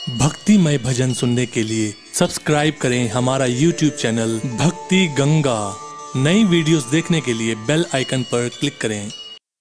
भक्तिमय भजन सुनने के लिए सब्सक्राइब करें हमारा YouTube चैनल भक्ति गंगा। नई वीडियोस देखने के लिए बेल आइकन पर क्लिक करें।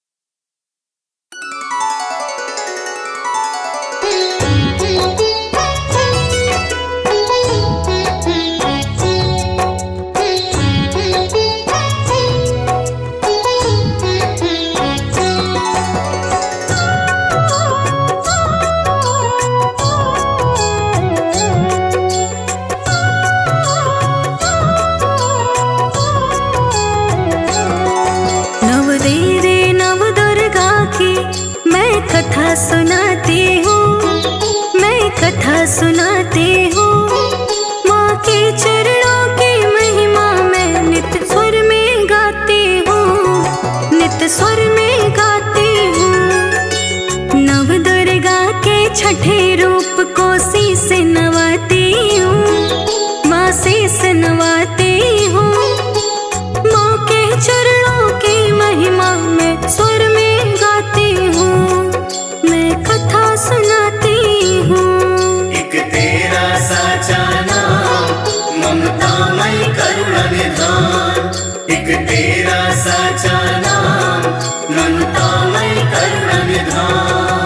कथा सुनाती हूँ, मैं कथा सुनाती हूँ। माँ के चरणों की महिमा मैं नित्य स्वर में गाती हूँ, नित्य स्वर में गाती हूँ। नव दुर्गा के छठे रूप को शीस नवाती हूँ, माँ शीस नवाती हूँ। माँ के चरणों की महिमा मैं स्वर में गाती हूँ, कथा सुनाती हूँ। एक तेरा साचा नाम ममतामय करुणा निधान, एक तेरा साचा नाम ममतामय करुणा निधान।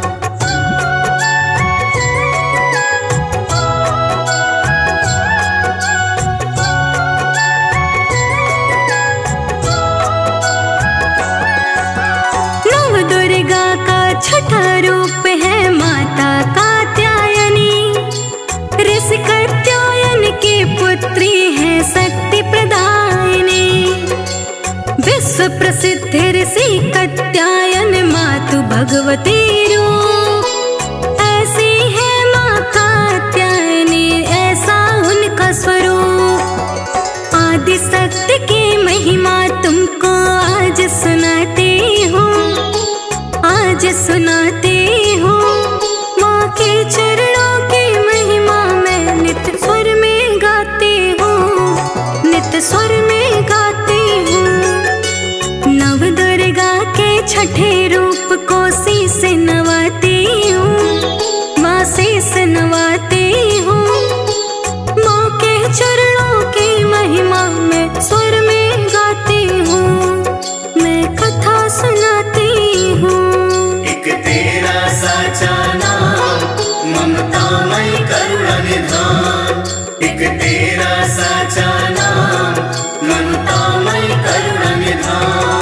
नव दुर्गा का छठा रूप है माता कात्यायनी, ऋषि कात्यायन की पुत्री है शक्ति प्रदायिनी। विश्व प्रसिद्ध ऋषि कात्यायन मातु भगवती रूप, ऐसी है माँ कात्यायनी, ऐसा उनका स्वरूप। आदि शक्ति की महिमा तुमको आज सुनाती हूँ, आज सुनाती हूँ। माँ के चरणों की महिमा मैं नित्य स्वर में गाती हूँ, नित्य स्वर में गाती हूँ। नव दुर्गा के छठे रूप को शीस नवाती हूँ, माँ शीस नवाती हूँ। माँ के चरणों की महिमा मैं स्वर में गाती हूँ, मैं कथा सुनाती हूँ। तेरा साचा नाम ममतामय करुणा निधान, एक तेरा साचा नाम ममतामय करुणा निधान।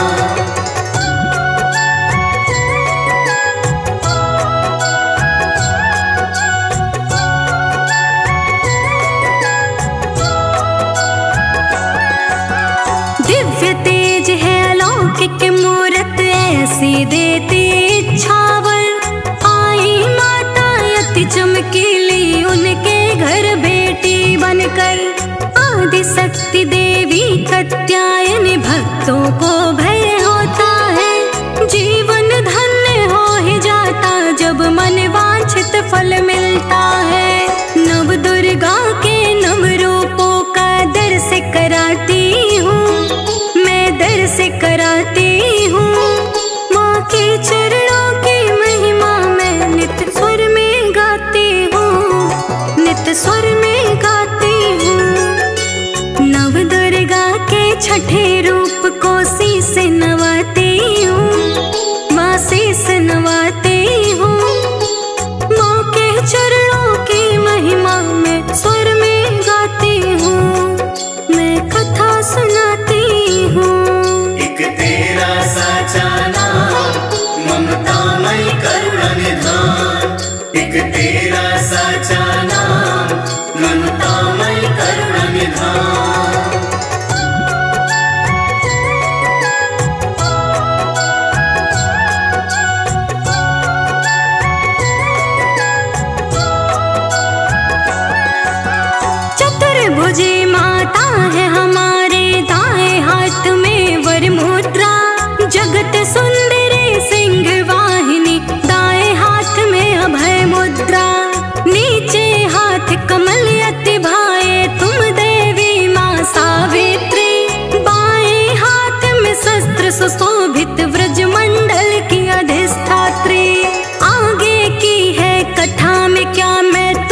दिव्य तेज है अलौकिक मूरत ऐसी देती इच्छावर। आई माता अति चमकीली उनके घर बेटी बनकर। आदि शक्ति देवी कात्यायनी भक्तों को भय होता है, जीवन धन्य हो ही जाता जब मन वांछित फल मिलता है। नव दुर्गा के नव रूपों का दर्श कराती हूँ, मैं दर्श कराती हूँ। माँ के चरणों की महिमा मैं नित्य स्वर में गाती हूँ, नित्य स्वर में गाती हूँ। नव दुर्गा के छठे रूप को शीस नवाती हूँ, माँ शीस नवाती हूँ। माँ के चरणों की महिमा मैं स्वर में गाती हूँ, मैं कथा सुनाती हूँ। एक तेरा साचा नाम ममतामय करुणा निधान, एक तेरा साचा नाम ममतामय करुणा निधान। चतुर्भुजी माता है हमारे, दाएं हाथ में वर मुद्रा। जगत सुंदरी सिंह वाहिनी, दाएं हाथ में अभय मुद्रा। नीचे हाथ कमल अति भाए, तुम देवी माँ सावित्री। बाएं हाथ में शस्त्र सुशोभित व्रजमंडल की अधिष्ठात्री। आगे की है कथा में क्या मैं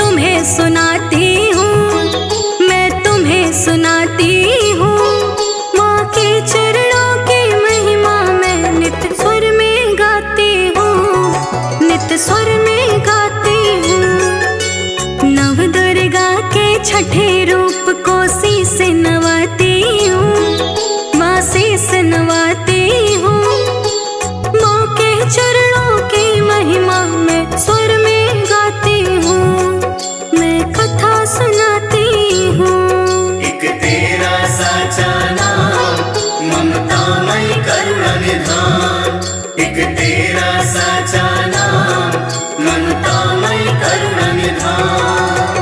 छठे रूप को शीस नवाती हूँ, माँ शीस नवाती हूँ। माँ के चरणों की महिमा मैं स्वर में गाती हूँ, मैं कथा सुनाती हूँ। एक तेरा साचा नाम ममतामय करुणा निधान, एक तेरा साचा नाम ममतामय करुणा निधान।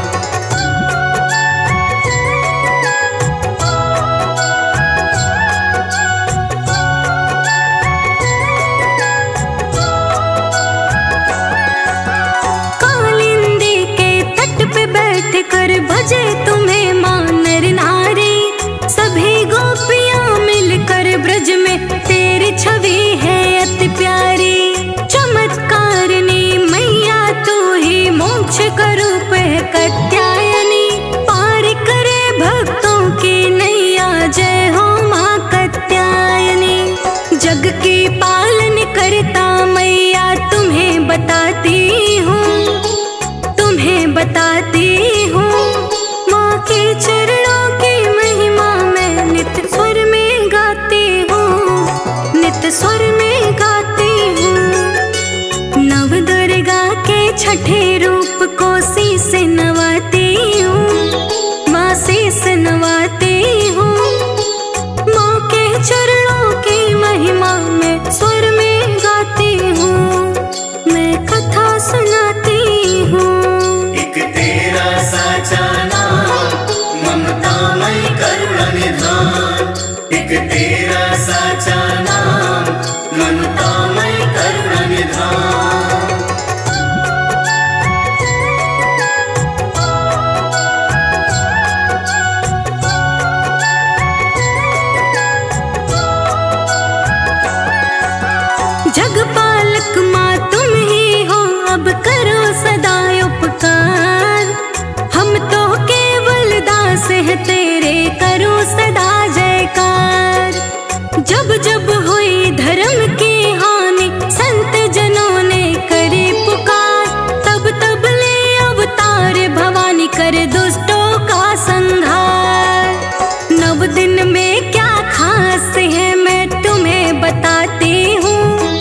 कालिंदी के तट पे बैठ कर भजे तुम्हें माँ नर नारी, सभी गोपियाँ मिलकर ब्रज में तेरी छवि है अति प्यारी। चमत्कारिणी मैया तू ही मोक्ष का रूप है कात्यायनी, पार करे भक्तों की नैया जय हो माँ कात्यायनी। जग की पालन करता मैया तुम्हें बताती हूँ, तुम्हें बताती हूँ। माँ के चरणों की महिमा मैं नित्य स्वर में गाती हूँ, नित्य स्वर में गाती हूँ। नव दुर्गा के छठे रूप को शीस नवाती हूँ, माँ शीस नवाती हूँ। माँ के चरणों की महिमा मैं स्वर में गाती हूँ, मैं कथा सुनाती हूँ। एक तेरा साचा नाम ममतामय करुणा निधान, एक तेरा साचा नाम ममतामय करुणा निधान। जगपालक माँ तुम ही हो, अब करो सदा उपकार। हम तो केवल दास है तेरे, करो सदा जयकार। जब जब हुई धर्म की हानि संत जनों ने करे पुकार, तब तब ले अवतार भवानी कर दुष्टों का संहार। नव दिन में क्या खास है मैं तुम्हें बताती हूँ,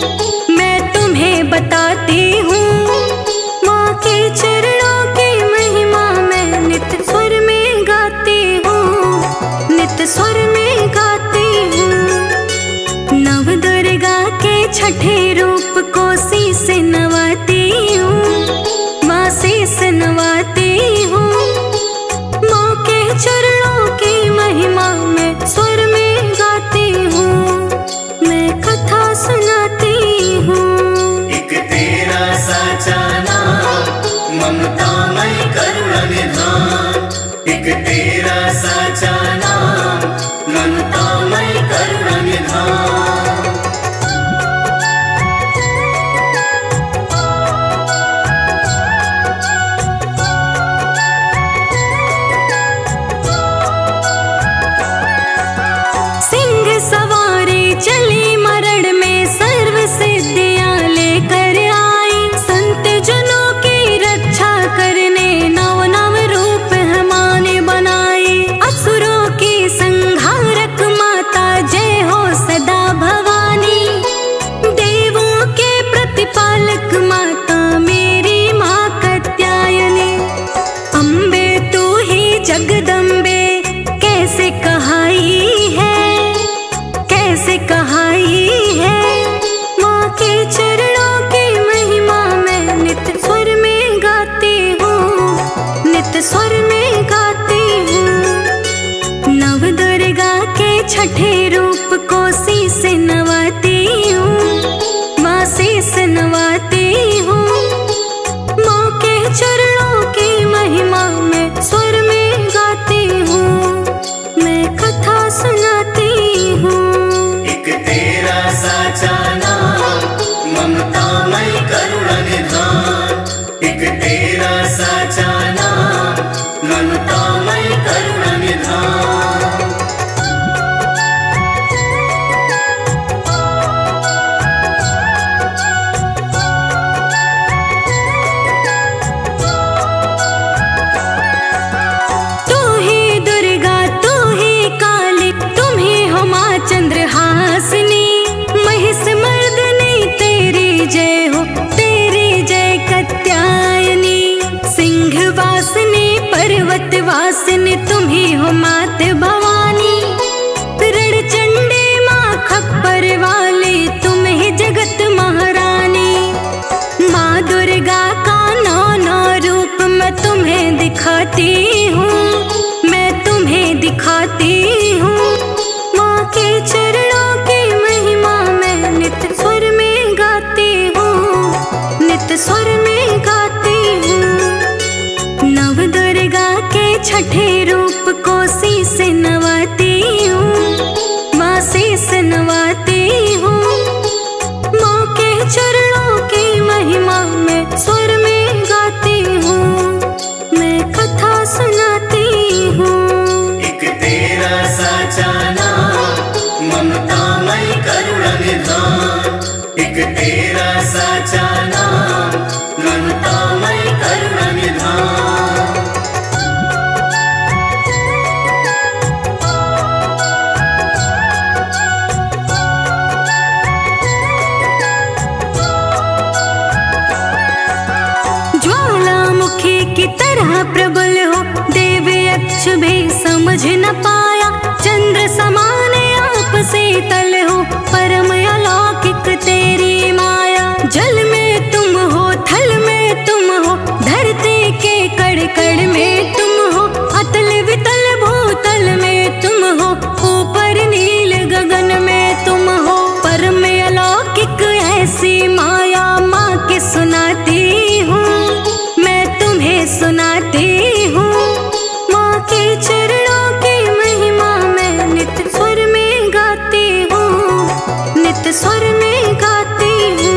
बताती हूँ। माँ के चरणों की महिमा मैं नित्य स्वर में गाती हूँ, नित्य स्वर में गाती हूँ। नव दुर्गा के छठे रूप को शीस नवाती हूँ, माँ शीस नवाती हूँ। माँ के चरणों की महिमा मैं स्वर में गाती हूँ, मैं कथा सुनाती हूँ। एक तेरा साचा नाम ममतामय करुणा निधान, एक तेरा साचा नाम ममतामय करुणा निधान। सिंह सवारी चली मरण में सर्व सिद्धियां लेकर आई, संत जनों की रक्षा करने नव नव रूप हमाने बनाई। असुरों की संहारक माता जय हो सदा भवानी, देवों के प्रतिपालक माता मेरी माँ कात्यायनी। अम्बे तू ही जगदम्बे कैसे कहाई है, कैसे कहाई है। माँ के चरणों की महिमा मैं नित्य स्वर में गाती हूँ, नित्य स्वर में गाती हूँ। नव दुर्गा के छठे रूप को शीस नवाती हूँ, माँ शीस नवाती हूँ। माँ के चरणों की महिमा मैं स्वर में गाती हूँ, मैं कथा सुनाती हूँ। एक तेरा साचा नाम ममतामय करुणा निधान, एक तेरा साचा नाम ममतामय करुणा निधान। पर्वत वासिनी तुम ही हो मात भवानी, रण चंडी माँ खप्पर वाली तुम ही जगत महारानी। माँ दुर्गा का नौ रूप मैं तुम्हें दिखाती हूँ, मैं तुम्हें दिखाती हूँ। माँ के चरणों की महिमा मैं नित्य स्वर में गाती हूँ, नित्य स्वर में गाती हूँ। नव दुर्गा के छठे रूप को शीस नवाती हूँ, माँ शीस नवाती हूँ। माँ के चरणों की महिमा मैं स्वर में गाती हूँ, मैं कथा सुनाती हूँ। एक तेरा साचा नाम ममतामय करुणा निधान, एक तेरा साचा नाम ममतामय करुणा निधान। ज्वालामुखी की तरह प्रबल हो, देव यक्ष भी समझ न पाया। चंद्र समान आप शीतल हो, परम अलौकिक तेरी माया। जल में तुम हो, थल में तुम हो, धरती के कण कण में तुम हो। अतल वितल भूतल में तुम हो, ऊपर नील गगन में तुम हो। परम अलौकिक ऐसी माया माँ की सुनाती हूँ, मैं तुम्हें सुनाती हूँ। माँ के चरणों की महिमा मैं नित्य स्वर में गाती हूँ, नित्य स्वर में गाती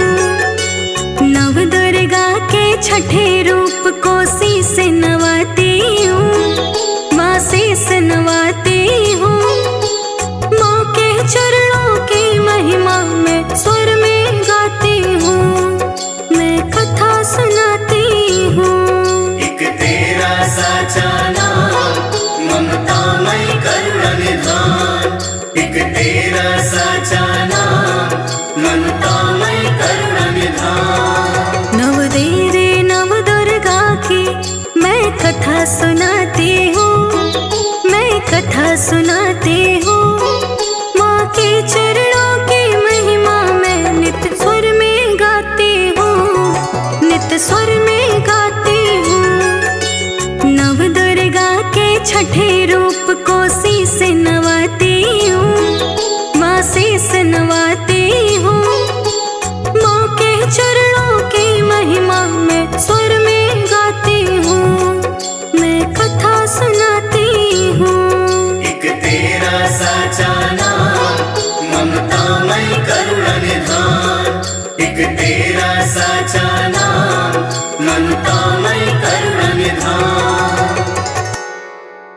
हूँ। नव दुर्गा के छठे रूप को शीस नवाती हूँ, माँ शीस नवाती हूँ। माँ के चरणों की महिमा मैं स्वर में गाती हूँ, मैं कथा सुनाती हूँ। एक तेरा साचा नाम ममतामय करुणा निधान, एक तेरा साचा नाम ममतामय करुणा निधान। नव देवी नव दुर्गा की मैं कथा सुनाती हूँ, मैं कथा सुनाती हूँ। माँ के चरणों की महिमा मैं नित्य स्वर में गाती हूँ, नित्य स्वर में गाती हूँ। नव दुर्गा के छठे रूप को शीस नवाती हूँ, माँ शीस नवाती हूँ। माँ के चरणों की महिमा मैं स्वर में गाती हूँ, मैं कथा सुनाती हूँ। एक तेरा साचा नाम ममतामय करुणा निधान, एक तेरा साचा नाम